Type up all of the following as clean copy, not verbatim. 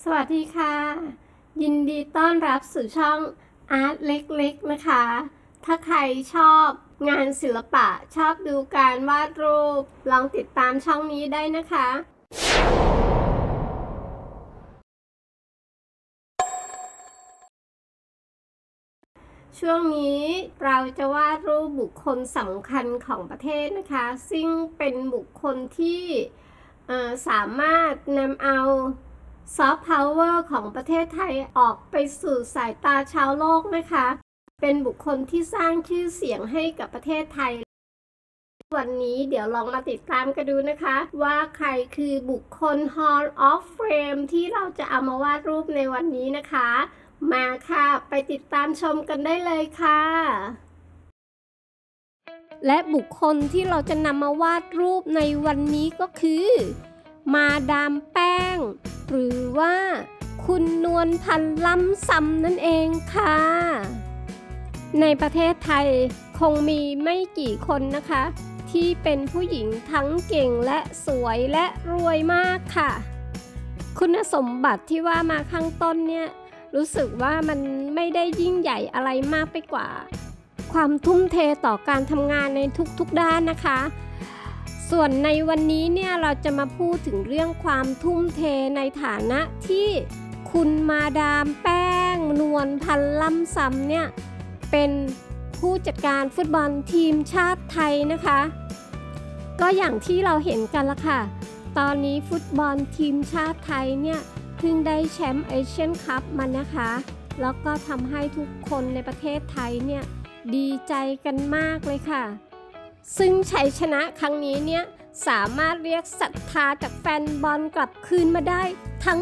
สวัสดีค่ะยินดีต้อนรับสู่ช่องอาร์ตเล็กๆนะคะถ้าใครชอบงานศิลปะชอบดูการวาดรูปลองติดตามช่องนี้ได้นะคะช่วงนี้เราจะวาดรูปบุคคลสำคัญของประเทศนะคะซึ่งเป็นบุคคลที่สามารถนำเอาซอฟต์พาวเวอร์ของประเทศไทยออกไปสู่สายตาชาวโลกนะคะเป็นบุคคลที่สร้างชื่อเสียงให้กับประเทศไทยวันนี้เดี๋ยวลองมาติดตามกันดูนะคะว่าใครคือบุคคล Hall of Fame ที่เราจะเอามาวาดรูปในวันนี้นะคะมาค่ะไปติดตามชมกันได้เลยค่ะและบุคคลที่เราจะนำมาวาดรูปในวันนี้ก็คือมาดามแป้งหรือว่าคุณนวลพันธ์ล้ำซำนั่นเองค่ะในประเทศไทยคงมีไม่กี่คนนะคะที่เป็นผู้หญิงทั้งเก่งและสวยและรวยมากค่ะคุณสมบัติที่ว่ามาข้างต้นเนี่ยรู้สึกว่ามันไม่ได้ยิ่งใหญ่อะไรมากไปกว่าความทุ่มเทต่อการทำงานในทุกๆด้านนะคะส่วนในวันนี้เนี่ยเราจะมาพูดถึงเรื่องความทุ่มเทในฐานะที่คุณมาดามแป้งนวลพันธ์ล้ำซำเนี่ยเป็นผู้จัดการฟุตบอลทีมชาติไทยนะคะก็อย่างที่เราเห็นกันละค่ะตอนนี้ฟุตบอลทีมชาติไทยเนี่ยเพิ่งได้แชมป์เอเชียนคัพมานะคะแล้วก็ทำให้ทุกคนในประเทศไทยเนี่ยดีใจกันมากเลยค่ะซึ่งชัยชนะครั้งนี้เนี่ยสามารถเรียกศรัทธาจากแฟนบอลกลับคืนมาได้ทั้ง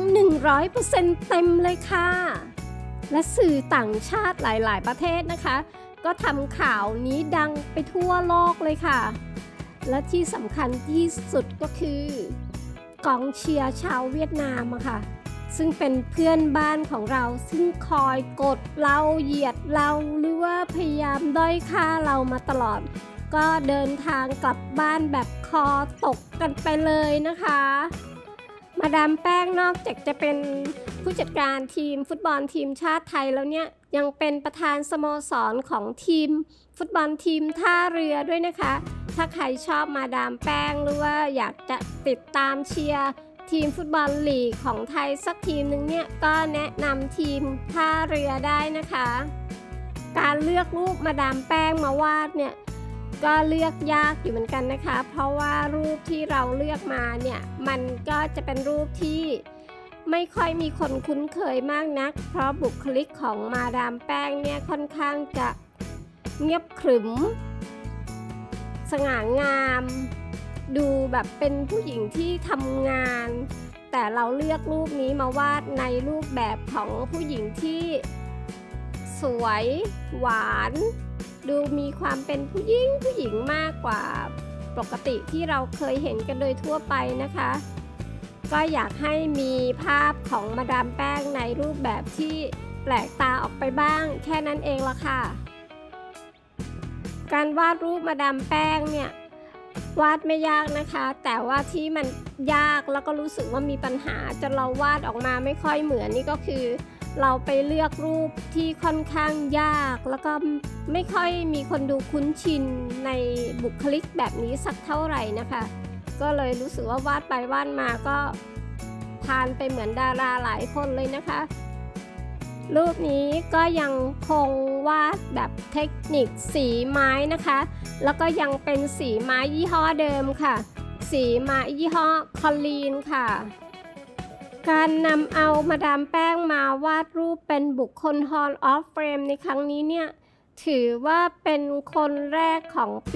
100% เต็มเลยค่ะและสื่อต่างชาติหลายๆประเทศนะคะก็ทำข่าวนี้ดังไปทั่วโลกเลยค่ะและที่สำคัญที่สุดก็คือกองเชียร์ชาวเวียดนามค่ะซึ่งเป็นเพื่อนบ้านของเราซึ่งคอยกดเราเหยียดเราหรือว่าพยายามด้อยค่าเรามาตลอดก็เดินทางกลับบ้านแบบคอตกกันไปเลยนะคะมาดามแป้งนอกจากจะเป็นผู้จัดการทีมฟุตบอลทีมชาติไทยแล้วเนี่ยยังเป็นประธานสโมสรของทีมฟุตบอลทีมท่าเรือด้วยนะคะถ้าใครชอบมาดามแป้งหรือว่าอยากจะติดตามเชียร์ทีมฟุตบอลลีกของไทยสักทีมหนึ่งเนี่ยก็แนะนำทีมท่าเรือได้นะคะการเลือกรูปมาดามแป้งมาวาดเนี่ยก็เลือกยากอยู่เหมือนกันนะคะเพราะว่ารูปที่เราเลือกมาเนี่ยมันก็จะเป็นรูปที่ไม่ค่อยมีคนคุ้นเคยมากนักเพราะบุคลิกของมาดามแป้งเนี่ยค่อนข้างจะเงียบขรึมสง่างามดูแบบเป็นผู้หญิงที่ทำงานแต่เราเลือกรูปนี้มาวาดในรูปแบบของผู้หญิงที่สวยหวานดูมีความเป็นผู้หญิงมากกว่าปกติที่เราเคยเห็นกันโดยทั่วไปนะคะก็อยากให้มีภาพของมาดามแป้งในรูปแบบที่แปลกตาออกไปบ้างแค่นั้นเองละค่ะการวาดรูปมาดามแป้งเนี่ยวาดไม่ยากนะคะแต่ว่าที่มันยากแล้วก็รู้สึกว่ามีปัญหาจนเราวาดออกมาไม่ค่อยเหมือนนี่ก็คือเราไปเลือกรูปที่ค่อนข้างยากแล้วก็ไม่ค่อยมีคนดูคุ้นชินในบุคลิกแบบนี้สักเท่าไหร่นะคะก็เลยรู้สึกว่าวาดไปวาดมาก็ผ่านไปเหมือนดาราหลายคนเลยนะคะรูปนี้ก็ยังคงวาดแบบเทคนิคสีไม้นะคะแล้วก็ยังเป็นสีไม้ยี่ห้อเดิมค่ะสีไม้ยี่ห้อคอลลีนค่ะการนำเอามาดามแป้งมาวาดรูปเป็นบุคคล Hall of Fame ในครั้งนี้เนี่ยถือว่าเป็นคนแรกของปี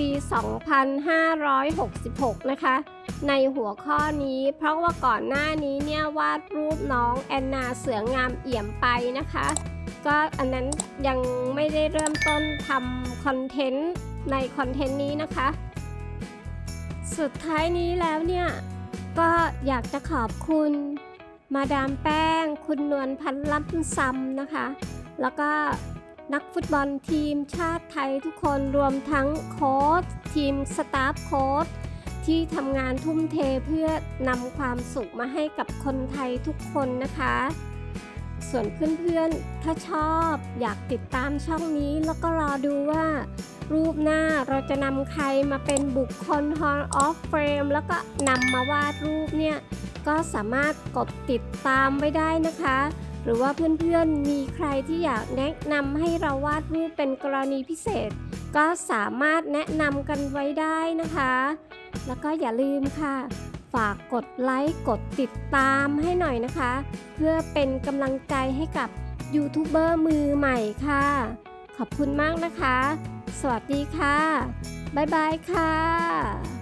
2566 นะคะในหัวข้อนี้เพราะว่าก่อนหน้านี้เนี่ยวาดรูปน้องแอนนาเสืองามเอี่ยมไปนะคะก็อันนั้นยังไม่ได้เริ่มต้นทำคอนเทนต์ในคอนเทนต์นี้นะคะสุดท้ายนี้แล้วเนี่ยก็อยากจะขอบคุณมาดามแป้งคุณนวลพันธ์ล้ำซำนะคะแล้วก็นักฟุตบอลทีมชาติไทยทุกคนรวมทั้งโค้ชทีมสตาฟโค้ชที่ทำงานทุ่มเทเพื่อนำความสุขมาให้กับคนไทยทุกคนนะคะส่วนเพื่อนๆถ้าชอบอยากติดตามช่องนี้แล้วก็รอดูว่ารูปหน้าเราจะนำใครมาเป็นบุคคล Hall of Fame แล้วก็นำมาวาดรูปเนี่ยก็สามารถกดติดตามไว้ได้นะคะหรือว่าเพื่อนๆมีใครที่อยากแนะนำให้เราวาดรูปเป็นกรณีพิเศษก็สามารถแนะนำกันไว้ได้นะคะแล้วก็อย่าลืมค่ะฝากกดไลค์กดติดตามให้หน่อยนะคะเพื่อเป็นกำลังใจให้กับยูทูบเบอร์มือใหม่ค่ะขอบคุณมากนะคะสวัสดีค่ะบ๊ายบายค่ะ